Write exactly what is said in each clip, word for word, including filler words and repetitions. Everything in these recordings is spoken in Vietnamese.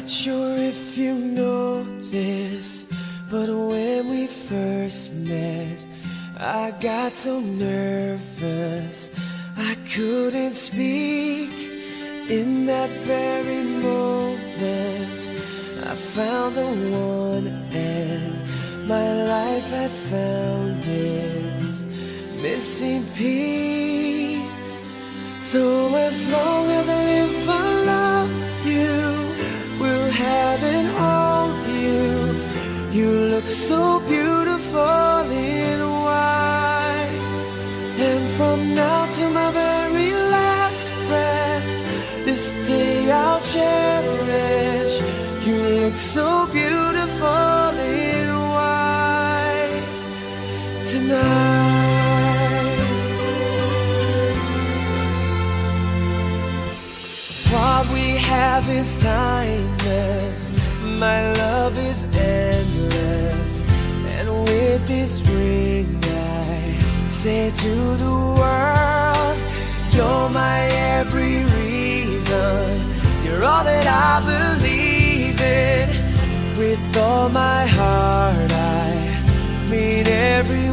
Not sure if you know this, but when we first met, I got so nervous I couldn't speak. In that very moment I found the one, and my life had found its missing piece. So as long as I live, I love you, will have and hold you. You look so beautiful in white, and from now to my very last breath, this day I'll cherish. You look so beautiful in white tonight. What we have is timeless, my love is endless, and with this ring I say to the world, you're my every reason, you're all that I believe in. With all my heart I mean every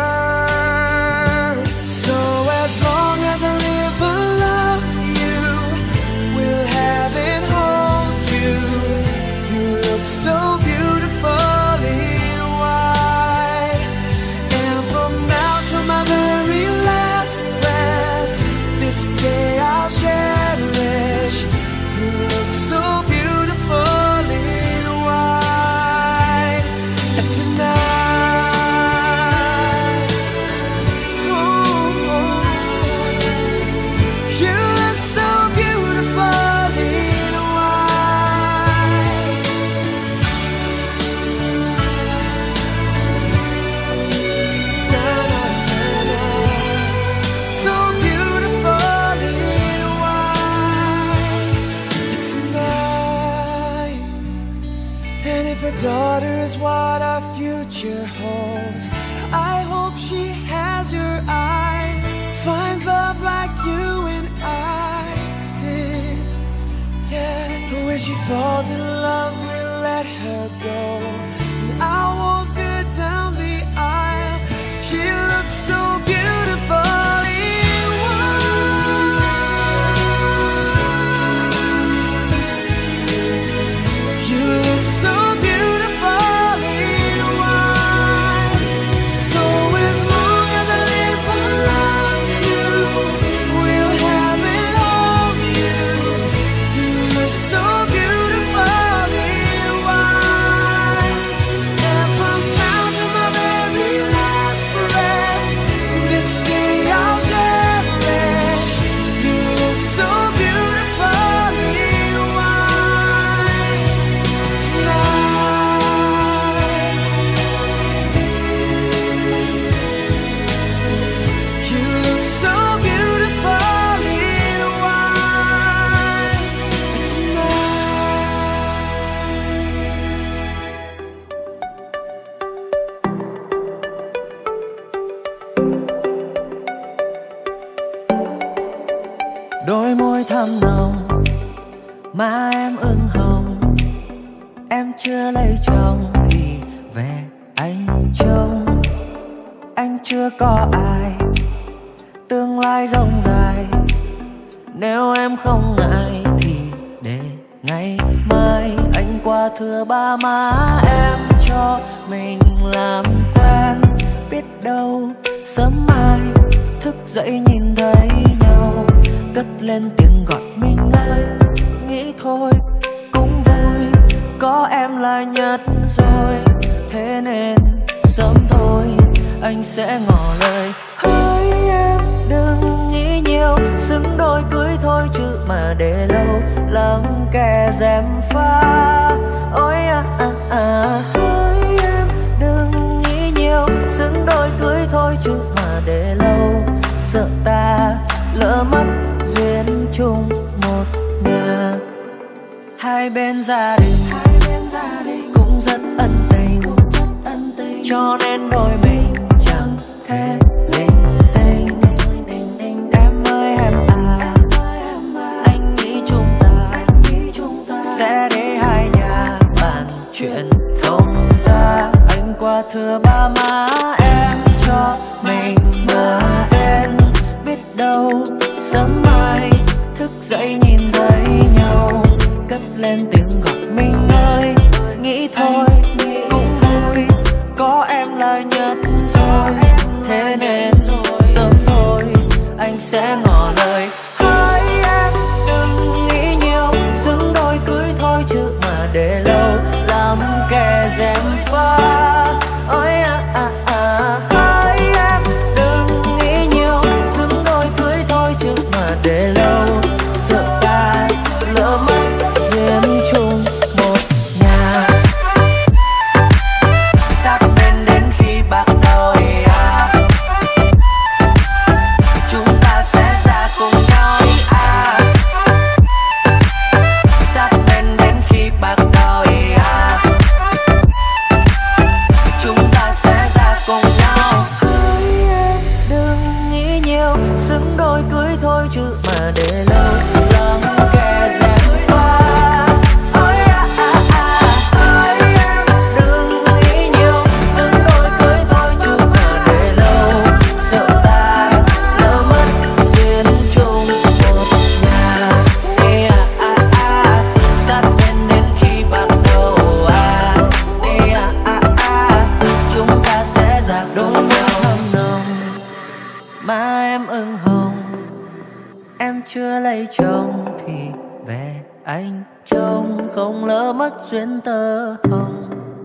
word. So as long as I live, I love you, will have and hold you. You look so beautiful in white, and from now to my very last breath, this day I'll cherish. You look so beautiful in white tonight. Oh, oh. You look so beautiful in white. Na, na, na, na. So beautiful in white tonight. And if a daughter is what our future holds, I hope she has your eyes, finds love like you and I did. Yeah, but when she falls in love, we'll let her go, and I'll walk her down the aisle. She looks so beautiful in white. You look so beautiful in white. So as long as I live, I love you, will have and hold you. You look so beautiful in white, and from now to my very last breath, this day I'll cherish. You look so beautiful in white tonight. You look so beautiful in white tonight. Đôi môi thắm nồng, má em ửng hồng. Em chưa lấy chồng thì về anh trông. Anh chưa có ai, tương lai rộng dài. Nếu em không ngại thì để ngày mai anh qua thưa ba má em, cho mình làm quen. Biết đâu sớm mai thức dậy nhìn thấy nhau, cất lên tiếng gọi mình ơi. Nghĩ thôi cũng vui, có em là nhất rồi. Thế nên sớm thôi anh sẽ ngỏ lời. Hỡi em đừng nghĩ nhiều, xứng đôi cưới thôi chứ mà để lâu lắm kẻ gièm pha. Ôi à à à. Hỡi em đừng nghĩ nhiều, xứng đôi cưới thôi chứ mà để lâu sợ ta lỡ mất duyên chung một nhà. Hai bên gia đình cũng rất ân tình, cho nên đôi mình chẳng thể linh tinh. Em ơi em à, anh nghĩ chúng ta sẽ để hai mà em cho mình ngờ đến. Biết đâu sớm mai thức dậy nhìn thấy nhau, cất lên tiếng gọi mình ơi. Nghĩ thôi cũng vui, có em là nhất rồi. Thế nên sớm thôi anh sẽ ngỏ lời. Hỡi em đừng nghĩ nhiều, xứng đôi cưới thôi chứ mà để lâu làm kẻ gièm pha. Ôi à à à. Hỡi em đừng nghĩ nhiều, xứng đôi cưới thôi chứ mà để lâu. Sợ ta lỡ mất duyên chung một nhà. Sát bên đến khi bạc đời à, chúng ta sẽ ra cùng nhau à. Sát bên đến khi bạc đời à, chúng ta sẽ ra cùng nhau. Hỡi em đừng nghĩ nhiều, xứng đôi cưới thôi chứ mà để lâu làm kẻ gièm pha. Ôi à à à. Hỡi em đừng nghĩ nhiều, xứng đôi cưới thôi chứ mà để lâu. Sợ ta lỡ mất duyên chung một nhà. Ê à à à. Sát bên đến khi bắt đầu à. Ê à à à. Chúng ta sẽ ra đôi nhau thơm nồng. Mà em ửng hồng, em chưa lấy chồng thì về anh trông không lỡ mất duyên tơ hồng.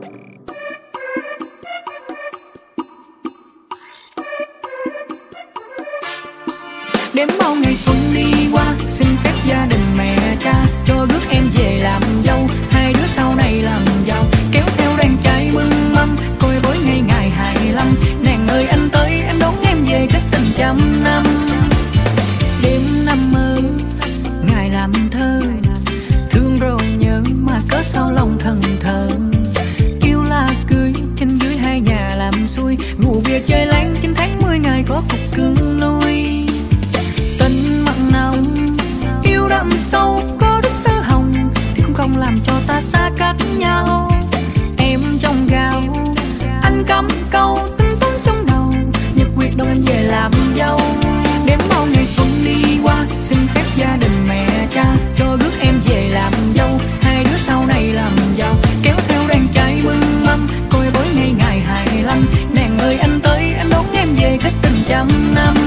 Đếm bao ngày xuân đi qua, xin phép gia đình mẹ cha cho rước em về làm dâu. Hai đứa sau này làm giàu, kéo theo đàn trai mừng mâm, coi bối ngày ngày hai mươi lăm. Nàng ơi anh tới em đón em về kết tình trăm năm. Đêm năm mơ ngày làm thơ, thương rồi nhớ mà cớ sao lòng thần thờ. Yêu là cưới trên dưới hai nhà làm xuôi, ngủ bia chơi láng chín tháng mười ngày có cục cưng nuôi. Tình mặn nồng yêu đậm sâu có đức tơ hồng, thì cũng không làm cho ta xa cách nhau. Em trong gạo anh cắm câu tính toán trong đầu, nhật quyết đâu em về làm dâu. Đếm bao ngày xuân đi qua, xin phép gia đình mẹ cha cho rước em về làm dâu. Hai đứa sau này làm giàu, kéo theo đàn trai mừng mâm, coi bối ngày ngày hai mươi lăm. Nàng ơi anh tới anh đón em về kết tình trăm năm.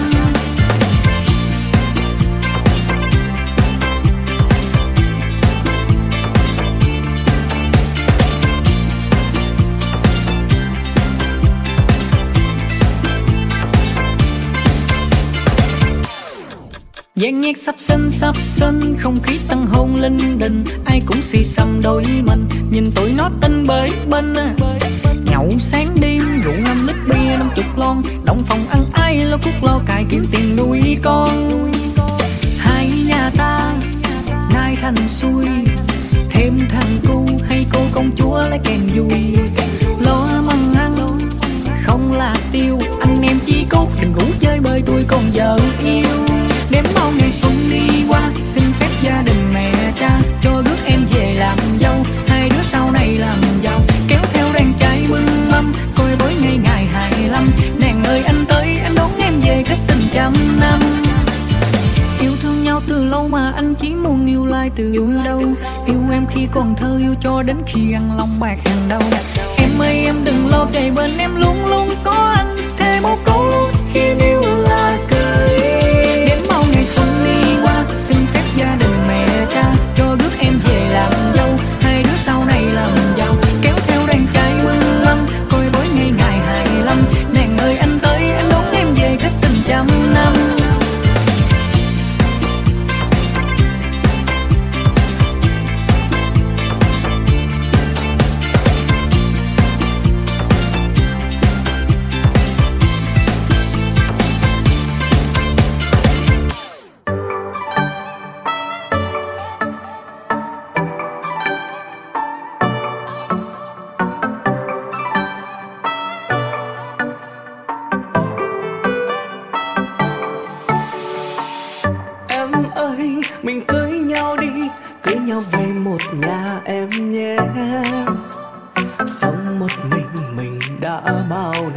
Dàn nhạc sắp sinh sắp sinh, không khí tăng hôn linh đình, ai cũng xì xầm đôi mình, nhìn tụi nó tinh bới bên. Nhậu sáng đêm rượu năm lít bia năm chục lon, động phòng ăn ai lo cuốc lo cài kiếm tiền nuôi con. Hai nhà ta nay thành xuôi, thêm thằng cu hay cô công chúa lấy kèn vui. Lo măng ăn không là tiêu, anh em chí cốt đừng ngủ chơi bơi tôi còn vợ yêu. Đếm bao ngày xuân đi qua, xin phép gia đình mẹ cha cho rước em về làm dâu. Hai đứa sau này làm giàu, kéo theo đàn trai mừng mâm, coi bối ngày ngày hai mươi lăm. Nàng ơi anh tới anh đón em về kết tình trăm năm. Yêu thương nhau từ lâu mà anh chỉ muốn yêu lại từ đâu. Yêu em khi còn thơ, yêu cho đến khi ăn lòng bạc hàng đầu. Em ơi em đừng lo, kề bên em luôn luôn có anh, thêm một câu luôn khi yêu là cười. Đến bao ngày xuân đi qua, xin phép gia đình mẹ cha cho rước em về làm dâu. Hai đứa sau này làm giàu, kéo theo đàn trai mừng mâm, coi bối ngày ngày hai mươi lăm. Nàng ơi anh tới anh đón em về kết tình trăm năm.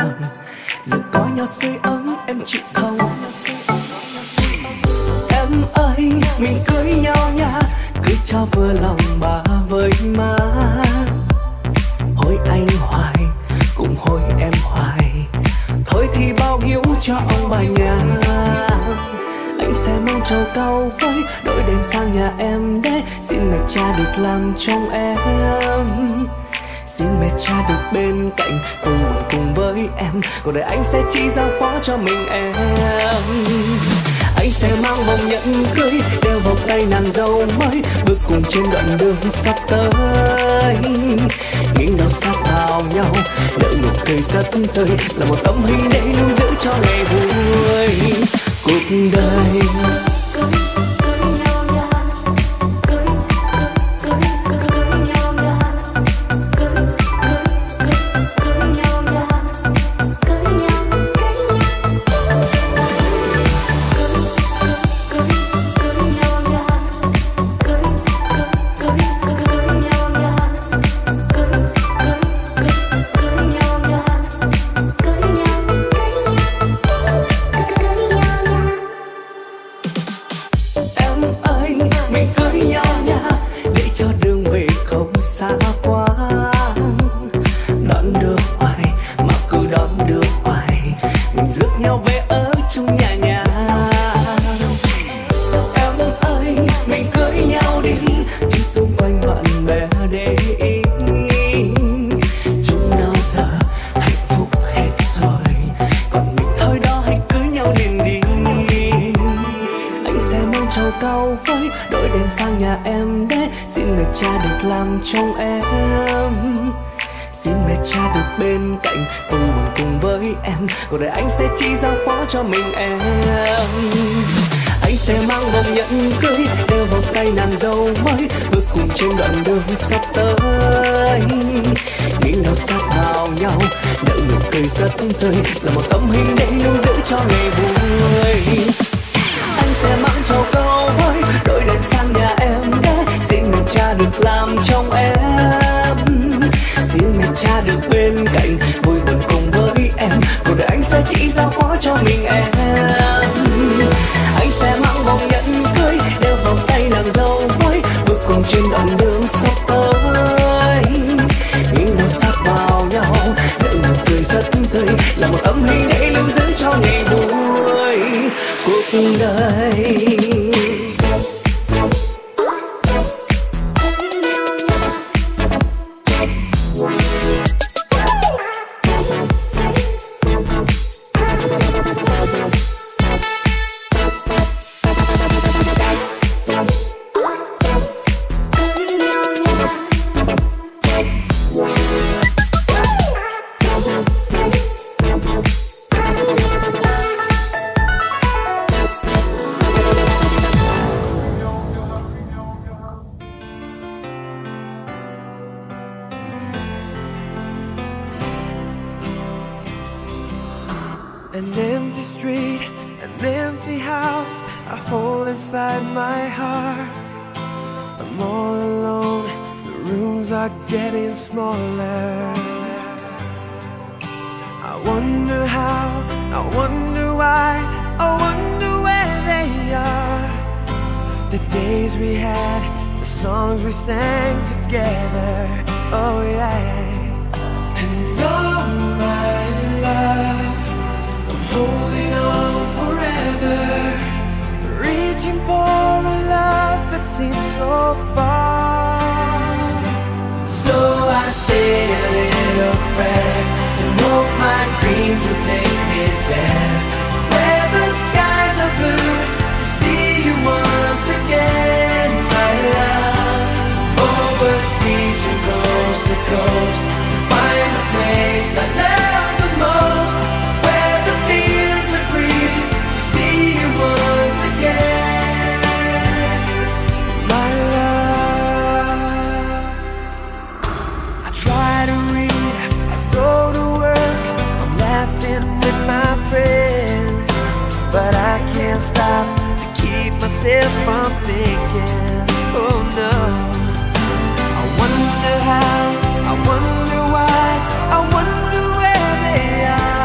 giờ có nhau sưởi ấm em chịu không? Em ơi mình cưới nhau nha, cưới cho vừa lòng bà với má. Hối anh hoài cũng hối em hoài, thôi thì bao hiếu cho ông bà nhà. Anh sẽ mang trầu cau với đội đèn sang nhà em để xin mẹ cha được làm chồng em. Xin mẹ cha được bên cạnh vui buồn cùng với em, cuộc đời anh sẽ chỉ giao phó cho mình em. Anh sẽ mang vòng nhẫn cưới đeo vào tay nàng dâu mới, bước cùng trên đoạn đường sắp tới. Nghiêng đầu sát vào nhau nở nụ cười rất tươi, là một tấm hình để lưu giữ cho ngày vui cuộc đời. Trong em xin mẹ cha được bên cạnh vui buồn cùng với em, cuộc đời anh sẽ chỉ giao phó cho mình em. Anh sẽ mang vòng nhẫn cưới đeo vào tay nàng dâu mới, bước cùng trên đoạn đường sắp tới. Nghiêng đầu sát vào nhau nở nụ cười rất tươi, là một tấm hình để lưu giữ cho ngày vui. Anh sẽ mang trầu cau với đội đèn sang nhà em để xin mẹ cha được làm chồng em. Xin mẹ cha được bên cạnh vui buồn cùng với em, cuộc đời anh sẽ chỉ giao phó cho mình em. Anh sẽ mang vòng nhẫn cưới đeo vào tay nàng dâu mới, bước cùng trên đoạn đường sắp tới. Nghiêng đầu sát vào nhau nở nụ cười rất tươi, là một tấm hình để lưu giữ cho ngày vui cuộc đời. An empty street, an empty house I hold inside my heart. I'm all alone, the rooms are getting smaller. I wonder how, I wonder why, I wonder where they are. The days we had, the songs we sang together, oh yeah. And all my love, holding on forever, reaching for a love that seems so far. So I say a little prayer and hope my dreams will take me there, where the skies are blue, to see you once again, my love. Overseas from coast to coast, to find a place I love the most, where the fields are green, to see you once again, my love. I try to read, I go to work, I'm laughing with my friends, but I can't stop to keep myself from thinking, oh no. I wonder how, I wonder why, I wonder where they are.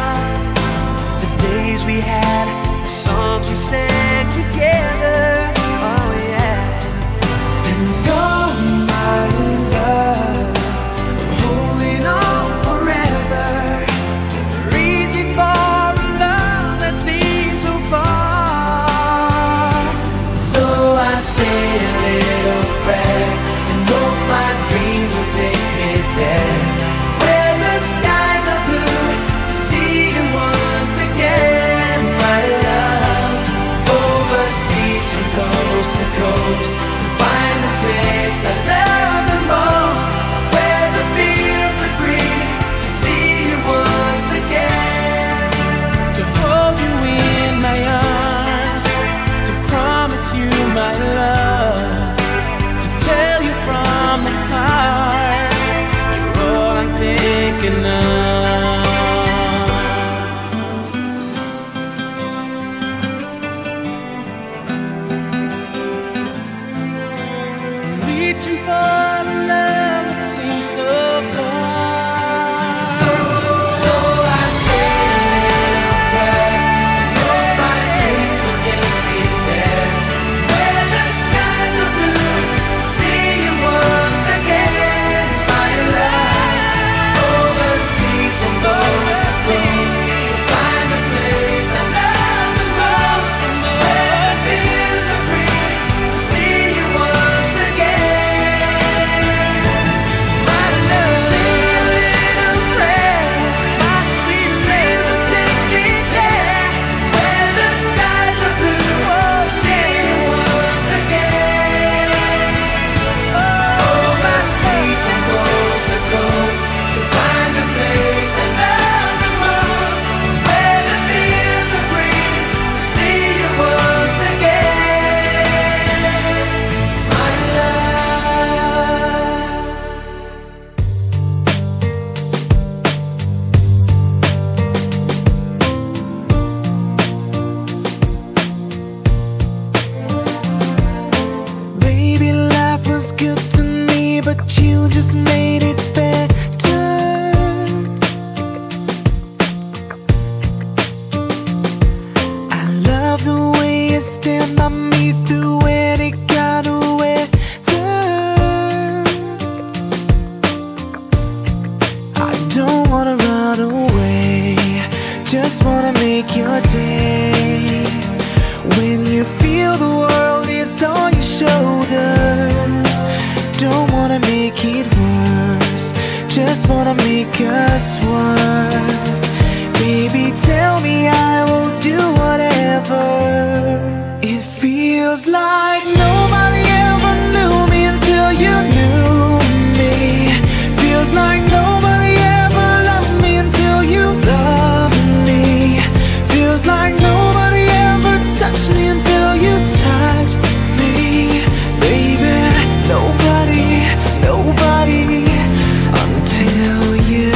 make your day. When you feel the world is on your shoulders, don't wanna make it worse, just wanna make us work. Baby, tell me, I will do whatever. It feels like nobody ever knew me until you knew me. Feels like nobody ever loved me until you loved me. Feels like nobody ever touched me until you touched me. Baby, nobody, nobody until you.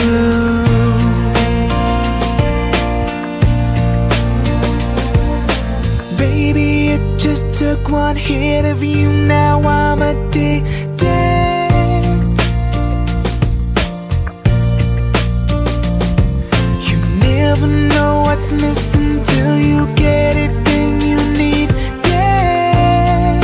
Baby, it just took one hit of you, now I'm addicted. You never know what's missing till you get it, then you need it.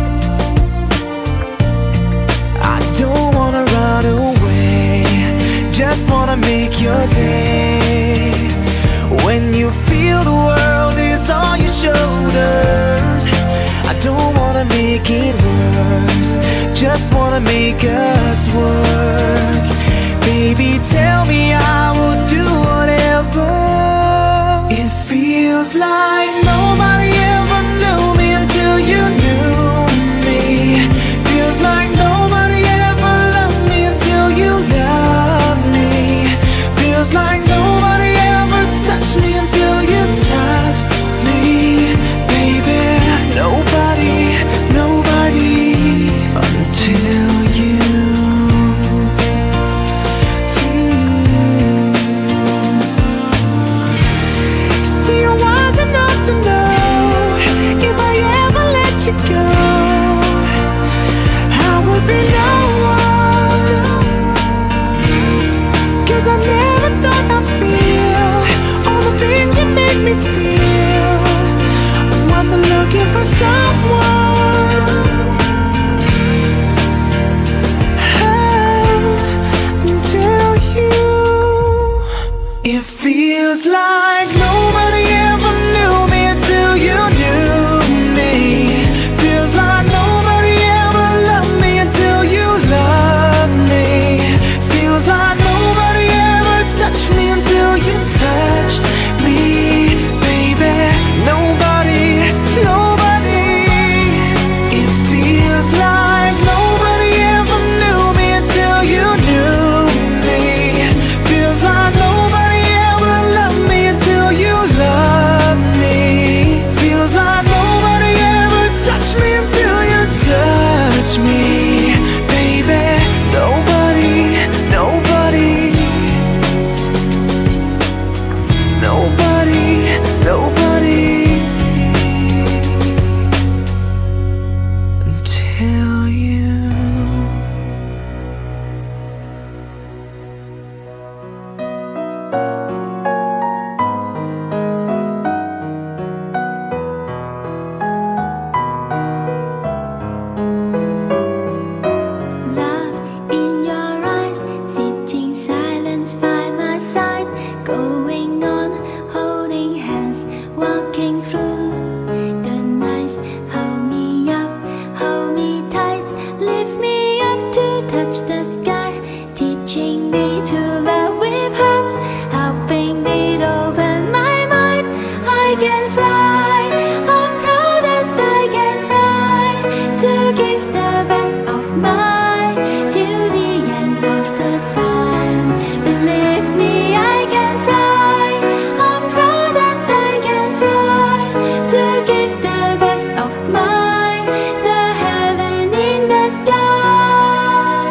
I don't wanna run away, just wanna make your day. When you feel the world is on your shoulders, I don't wanna make it worse, just wanna make us work. Baby, tell me, I will do whatever. It feels like nobody ever knew me until you knew me. Feels like nobody ever loved me until you loved me. Feels like nobody ever touched me until you touched me. Baby, nobody, nobody until you. Mm. See, I wasn't enough to know if I ever let you go, I would be no one. 'Cause I never thought I'd feel all the things you make me feel. I wasn't looking for someone, oh, until you. It feels like nobody ever knew me until you knew me. Feels like nobody ever loved me until you loved me. Feels like nobody ever touched me until you touched me. Baby, nobody, nobody. It feels like nobody ever knew me until you knew me. Feels like nobody ever loved me until you loved me. Feels like nobody ever touched me until you touched me. Baby, nobody, nobody, nobody, nobody until you. Love in your eyes, sitting silent by my side, going on, holding hands, walking through the nights. Hold me up, hold me tight, lift me up to touch the sky, teaching me to love with hearts, helping me to open my mind. I can fly, I'm proud that I can fly, to give the best of mine till the end of the time. Believe me, I can fly, I'm proud that I can fly, to give the best of mine, the heaven in the sky.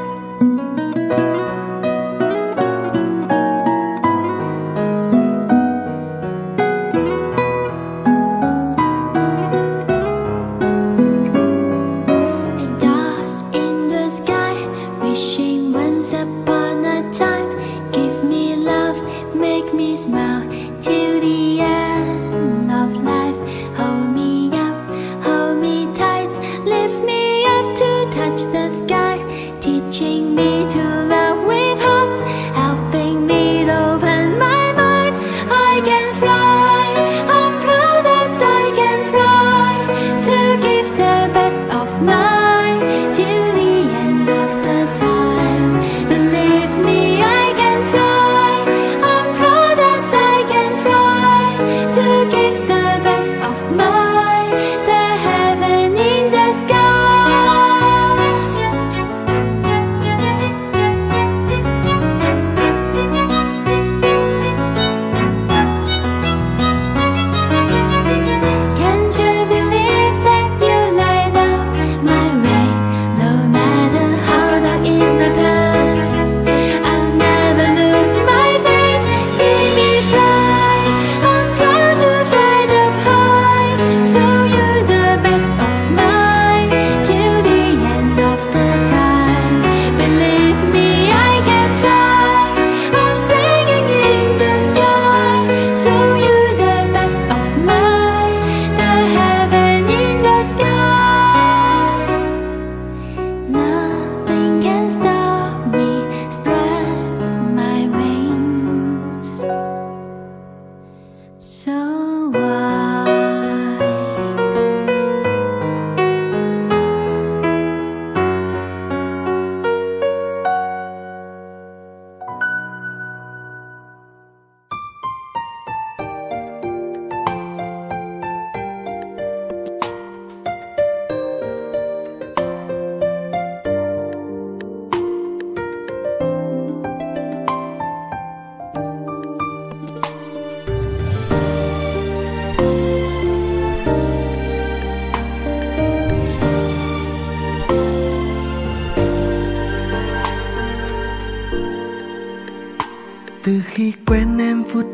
Stars in the sky, wishing once upon a time. Give me love, make me smile till the end of life. Hold me up, hold me tight, lift me up to touch the sky, teaching me to love with hearts, helping me to open my mind. I can fly,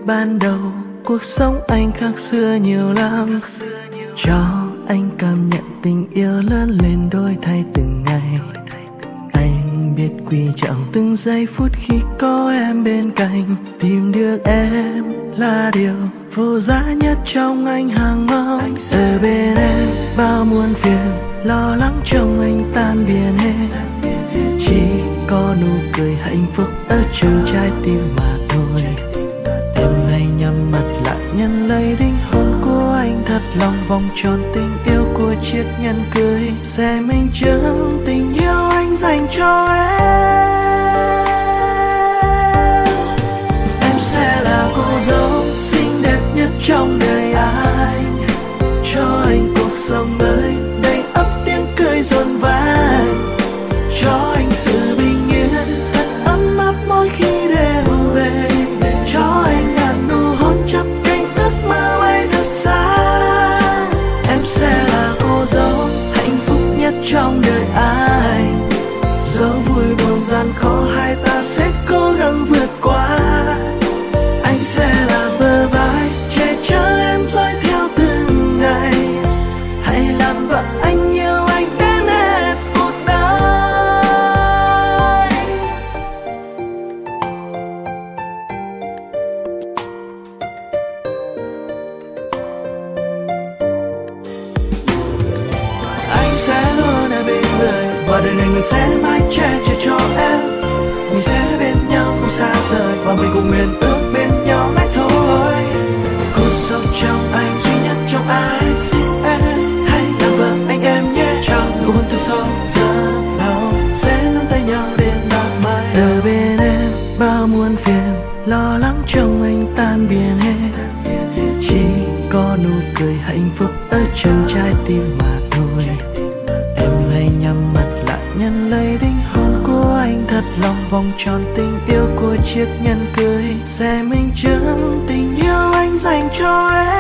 ban đầu, cuộc sống anh khác xưa nhiều lắm. Cho anh cảm nhận tình yêu lớn lên đổi thay từng ngày. Anh biết quý trọng từng giây phút khi có em bên cạnh. Tìm được em là điều vô giá nhất trong anh hàng mong. Ở bên em bao muôn phiền, lo lắng trong anh tan biến hết. Chỉ có nụ cười hạnh phúc ở trong trái tim mà thôi. Em hãy nhắm mắt lại nhận lấy linh hồn của anh, thật lòng vòng tròn tình yêu của chiếc nhẫn cưới sẽ minh chứng tình yêu anh dành cho em. Em sẽ là cô dâu xinh đẹp nhất trong đời anh, cho anh cuộc sống mới đầy ắp tiếng cười rộn vang, cho anh sự bình yên thật ấm áp mỗi khi đêm về, cho anh ngàn nụ hôn chắp cánh ước mơ bay thật xa. Em sẽ là cô dâu hạnh phúc nhất trong đời anh, dẫu vui buồn gian khó hai ta sẽ cố gắng vượt qua. Anh sẽ là bờ vai che chở em dõi theo từng ngày, hãy làm vợ anh yêu anh đến hết cuộc đời. Anh sẽ luôn ở bên người, và đời này mình sẽ mãi che chở cho em. Mình sẽ bên nhau không xa rời, và mình cùng nguyện ước bên nhau mãi thôi. Cuộc sống trong anh duy nhất trong ai, xin em hãy làm vợ anh em nhé. Trong nụ hôn từ sâu giờ lâu sẽ nắm tay nhau đến bạc mãi. Ở bên em bao muôn phiền, lo lắng trong anh tan biến hết. Chỉ có nụ cười hạnh phúc ở trong trái tim mà thôi. Em hãy nhắm mắt lại nhận lấy linh hồn của anh, thật lòng vòng tròn tình yêu của chiếc nhẫn cưới sẽ minh chứng tình yêu anh dành cho em.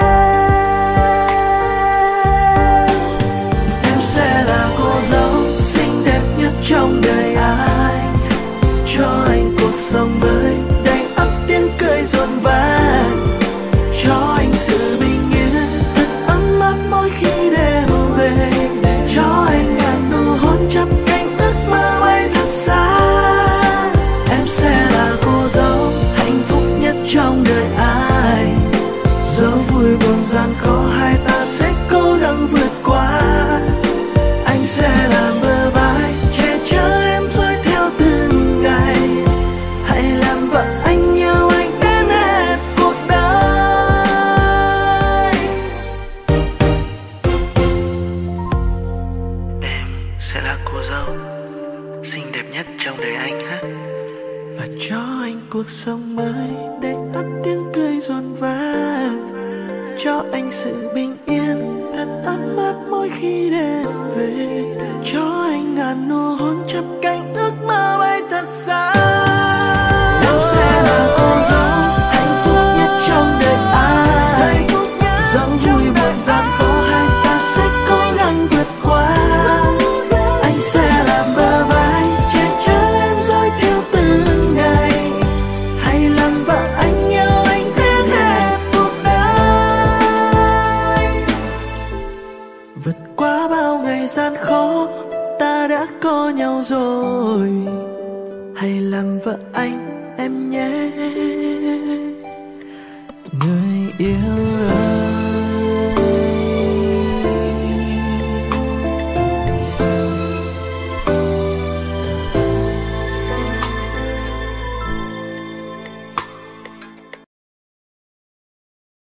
Em sẽ là cô dâu xinh đẹp nhất trong đời anh, cho anh cuộc sống mới đầy ắp tiếng cười rộn vang, cho anh sự bình yên thật ấm áp mỗi khi đêm về, cho anh ngàn nụ hôn chắp cánh ước mơ bay thật xa. Em sẽ là cô dâu hạnh phúc nhất trong đời anh, dẫu vui buồn gian khó hai ta sẽ cố gắng vượt qua. Anh sẽ là bờ vai che chở em dõi theo từng ngày, hãy làm vợ anh yêu anh đến hết cuộc đời. Em sẽ là cô dâu xinh đẹp nhất trong đời anh ha, và cho anh cuộc sống mới để ắt tiếng cười rộn vang, cho anh sự bình yên thật ấm áp mỗi khi đêm về, cho anh ngàn nụ hôn chắp cánh ước mơ bay thật xa. Em sẽ là cô dâu hạnh phúc nhất trong đời anh, dẫu vui buồn gian khó hai ta sẽ cố gắng vượt qua. Anh sẽ làm bờ vai che chở em dõi theo từng ngày, hãy làm vợ anh yêu anh đến hết cuộc đời. Vượt qua bao ngày gian khó ta đã có nhau rồi, hãy làm vợ anh em nhé, người yêu ơi.